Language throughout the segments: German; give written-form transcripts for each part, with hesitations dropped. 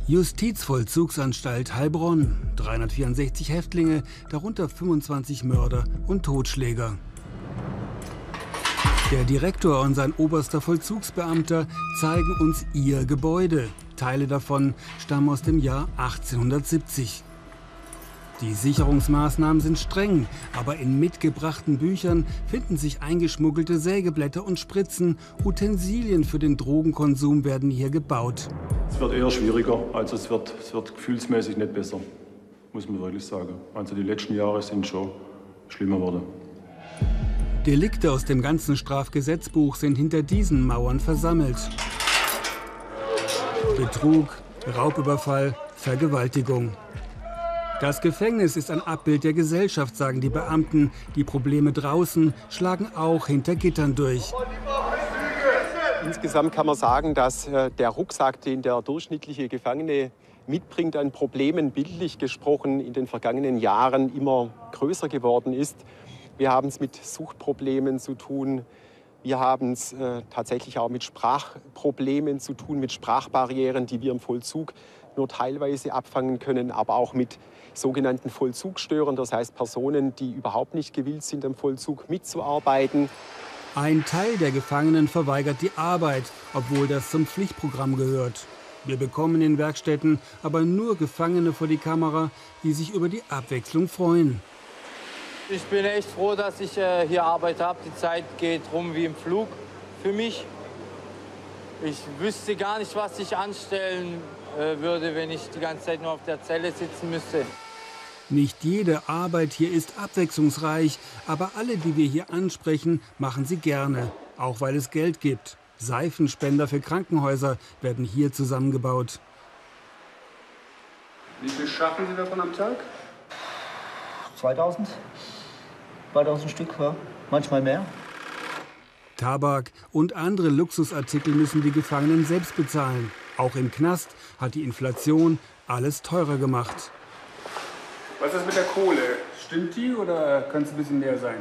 Justizvollzugsanstalt Heilbronn. 364 Häftlinge, darunter 25 Mörder und Totschläger. Der Direktor und sein oberster Vollzugsbeamter zeigen uns ihr Gebäude. Teile davon stammen aus dem Jahr 1870. Die Sicherungsmaßnahmen sind streng, aber in mitgebrachten Büchern finden sich eingeschmuggelte Sägeblätter und Spritzen. Utensilien für den Drogenkonsum werden hier gebaut. Es wird eher schwieriger, also es wird gefühlsmäßig nicht besser, muss man wirklich sagen. Also die letzten Jahre sind schon schlimmer geworden. Delikte aus dem ganzen Strafgesetzbuch sind hinter diesen Mauern versammelt. Betrug, Raubüberfall, Vergewaltigung. Das Gefängnis ist ein Abbild der Gesellschaft, sagen die Beamten. Die Probleme draußen schlagen auch hinter Gittern durch. Insgesamt kann man sagen, dass der Rucksack, den der durchschnittliche Gefangene mitbringt an Problemen, bildlich gesprochen, in den vergangenen Jahren immer größer geworden ist. Wir haben es mit Suchtproblemen zu tun. Wir haben es tatsächlich auch mit Sprachproblemen zu tun, mit Sprachbarrieren, die wir im Vollzug nur teilweise abfangen können, aber auch mit sogenannten Vollzugstörern, das heißt Personen, die überhaupt nicht gewillt sind, am Vollzug mitzuarbeiten. Ein Teil der Gefangenen verweigert die Arbeit, obwohl das zum Pflichtprogramm gehört. Wir bekommen in Werkstätten aber nur Gefangene vor die Kamera, die sich über die Abwechslung freuen. Ich bin echt froh, dass ich hier Arbeit habe. Die Zeit geht rum wie im Flug für mich. Ich wüsste gar nicht, was ich anstellen würde, wenn ich die ganze Zeit nur auf der Zelle sitzen müsste. Nicht jede Arbeit hier ist abwechslungsreich, aber alle, die wir hier ansprechen, machen sie gerne, auch weil es Geld gibt. Seifenspender für Krankenhäuser werden hier zusammengebaut. Wie viel schaffen Sie davon am Tag? 2000 Stück, ja. Manchmal mehr. Tabak und andere Luxusartikel müssen die Gefangenen selbst bezahlen. Auch im Knast hat die Inflation alles teurer gemacht. Was ist mit der Kohle? Stimmt die oder könnte es ein bisschen mehr sein?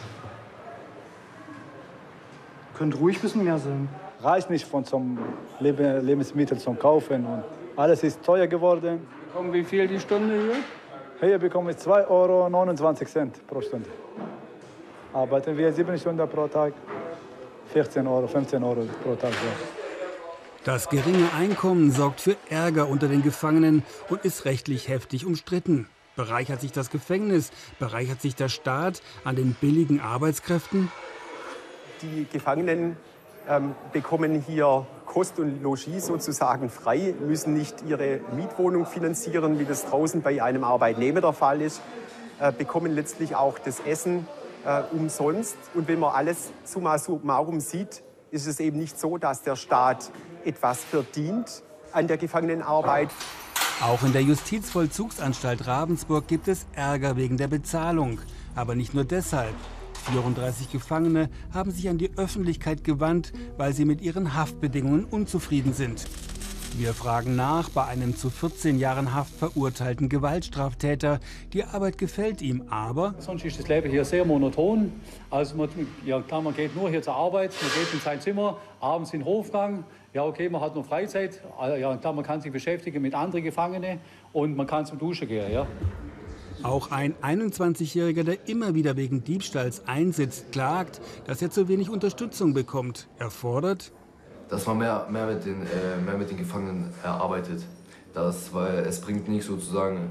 Könnte ruhig ein bisschen mehr sein. Reicht nicht von zum Lebensmittel zum Kaufen und alles ist teuer geworden. Bekommen wie viel die Stunde hier? Hier bekomme ich 2,29 € pro Stunde. Arbeiten wir 7 Stunden pro Tag, 14 €, 15 € pro Tag. Das geringe Einkommen sorgt für Ärger unter den Gefangenen und ist rechtlich heftig umstritten. Bereichert sich das Gefängnis, bereichert sich der Staat an den billigen Arbeitskräften? Die Gefangenen bekommen hier Kost und Logis sozusagen frei, müssen nicht ihre Mietwohnung finanzieren, wie das draußen bei einem Arbeitnehmer der Fall ist, bekommen letztlich auch das Essen umsonst. Und wenn man alles summa summarum sieht, ist es eben nicht so, dass der Staat etwas verdient an der Gefangenenarbeit. Auch in der Justizvollzugsanstalt Ravensburg gibt es Ärger wegen der Bezahlung. Aber nicht nur deshalb. 34 Gefangene haben sich an die Öffentlichkeit gewandt, weil sie mit ihren Haftbedingungen unzufrieden sind. Wir fragen nach bei einem zu 14 Jahren Haft verurteilten Gewaltstraftäter. Die Arbeit gefällt ihm, aber... Sonst ist das Leben hier sehr monoton. Also man geht nur hier zur Arbeit, man geht in sein Zimmer, abends in den Hofgang. Ja, okay, man hat noch Freizeit. Ja, klar, man kann sich beschäftigen mit anderen Gefangenen und man kann zum Duschen gehen. Ja. Auch ein 21-Jähriger, der immer wieder wegen Diebstahls einsitzt, klagt, dass er zu wenig Unterstützung bekommt. Er fordert, dass man mehr mit den Gefangenen arbeitet. Weil es bringt nicht sozusagen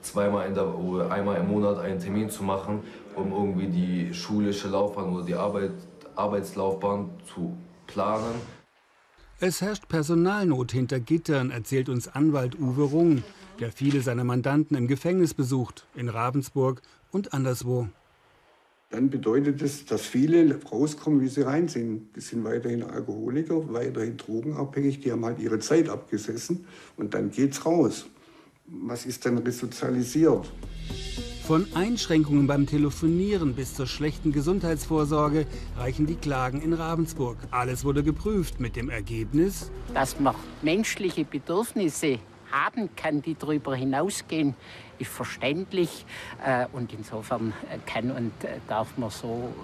einmal im Monat einen Termin zu machen, um irgendwie die schulische Laufbahn oder die Arbeitslaufbahn zu planen. Es herrscht Personalnot hinter Gittern, erzählt uns Anwalt Uwe Rung, der viele seiner Mandanten im Gefängnis besucht, in Ravensburg und anderswo. Dann bedeutet es, dass viele rauskommen, wie sie rein sind. Die sind weiterhin Alkoholiker, weiterhin drogenabhängig, die haben halt ihre Zeit abgesessen und dann geht's raus. Was ist dann resozialisiert? Von Einschränkungen beim Telefonieren bis zur schlechten Gesundheitsvorsorge reichen die Klagen in Ravensburg. Alles wurde geprüft mit dem Ergebnis, dass man menschliche Bedürfnisse haben kann, die darüber hinausgehen, ist verständlich. Und insofern kann und darf man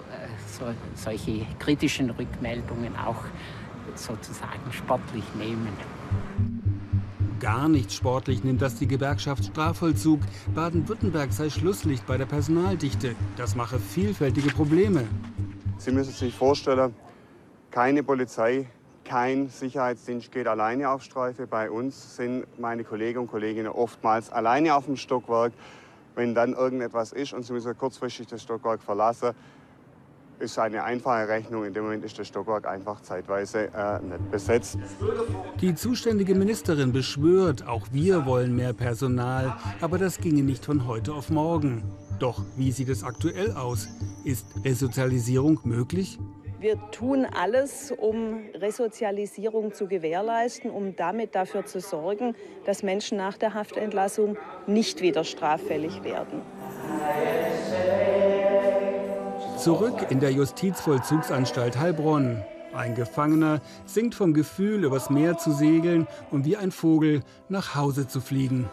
solche kritischen Rückmeldungen auch sozusagen sportlich nehmen. Gar nicht sportlich nimmt das die Gewerkschaft Strafvollzug. Baden-Württemberg sei Schlusslicht bei der Personaldichte. Das mache vielfältige Probleme. Sie müssen sich vorstellen, keine Polizei, kein Sicherheitsdienst geht alleine auf Streife. Bei uns sind meine Kollegen und Kolleginnen oftmals alleine auf dem Stockwerk. Wenn dann irgendetwas ist und sie müssen kurzfristig das Stockwerk verlassen, ist eine einfache Rechnung. In dem Moment ist das Stockwerk einfach zeitweise nicht besetzt. Die zuständige Ministerin beschwört, auch wir wollen mehr Personal. Aber das ginge nicht von heute auf morgen. Doch wie sieht es aktuell aus? Ist Resozialisierung möglich? Wir tun alles, um Resozialisierung zu gewährleisten, um damit dafür zu sorgen, dass Menschen nach der Haftentlassung nicht wieder straffällig werden. Zurück in der Justizvollzugsanstalt Heilbronn. Ein Gefangener singt vom Gefühl, übers Meer zu segeln und wie ein Vogel nach Hause zu fliegen.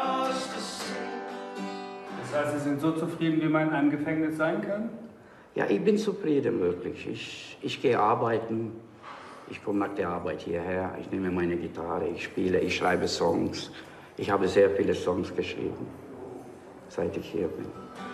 Das heißt, Sie sind so zufrieden, wie man in einem Gefängnis sein kann? Ja, ich bin zufrieden wirklich. Ich gehe arbeiten, ich komme nach der Arbeit hierher, ich nehme meine Gitarre, ich spiele, ich schreibe Songs. Ich habe sehr viele Songs geschrieben, seit ich hier bin.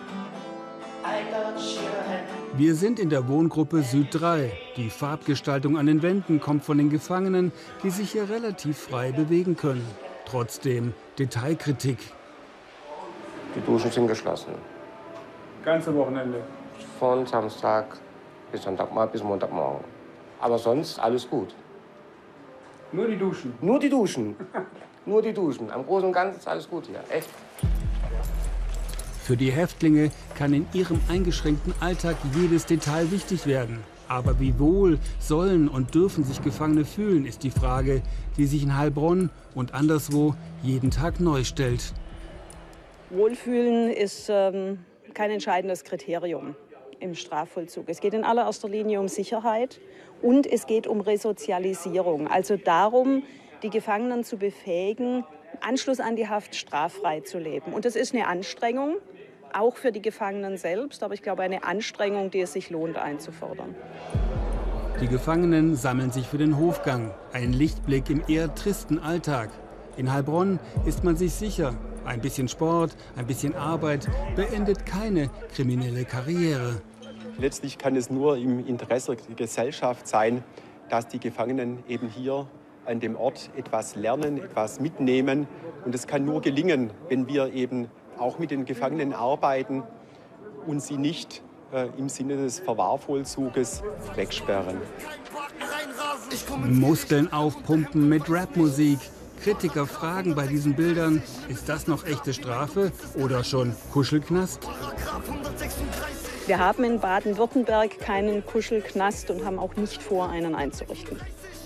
Wir sind in der Wohngruppe Süd 3. Die Farbgestaltung an den Wänden kommt von den Gefangenen, die sich hier relativ frei bewegen können. Trotzdem Detailkritik. Die Duschen sind geschlossen. Ganze Wochenende? Von Samstag bis Sonntag bis Montagmorgen. Aber sonst alles gut. Nur die Duschen? Nur die Duschen. Nur die Duschen. Am Großen und Ganzen ist alles gut hier. Echt. Für die Häftlinge kann in ihrem eingeschränkten Alltag jedes Detail wichtig werden. Aber wie wohl sollen und dürfen sich Gefangene fühlen, ist die Frage, die sich in Heilbronn und anderswo jeden Tag neu stellt. Wohlfühlen ist kein entscheidendes Kriterium im Strafvollzug. Es geht in allererster Linie um Sicherheit und es geht um Resozialisierung. Also darum, die Gefangenen zu befähigen, Anschluss an die Haft straffrei zu leben. Und das ist eine Anstrengung, auch für die Gefangenen selbst, aber ich glaube eine Anstrengung, die es sich lohnt einzufordern. Die Gefangenen sammeln sich für den Hofgang, ein Lichtblick im eher tristen Alltag. In Heilbronn ist man sich sicher, ein bisschen Sport, ein bisschen Arbeit beendet keine kriminelle Karriere. Letztlich kann es nur im Interesse der Gesellschaft sein, dass die Gefangenen eben hier an dem Ort etwas lernen, etwas mitnehmen. Und es kann nur gelingen, wenn wir eben auch mit den Gefangenen arbeiten und sie nicht im Sinne des Verwahrvollzuges wegsperren. Muskeln aufpumpen mit Rapmusik. Kritiker fragen bei diesen Bildern, ist das noch echte Strafe oder schon Kuschelknast? Wir haben in Baden-Württemberg keinen Kuschelknast und haben auch nicht vor, einen einzurichten.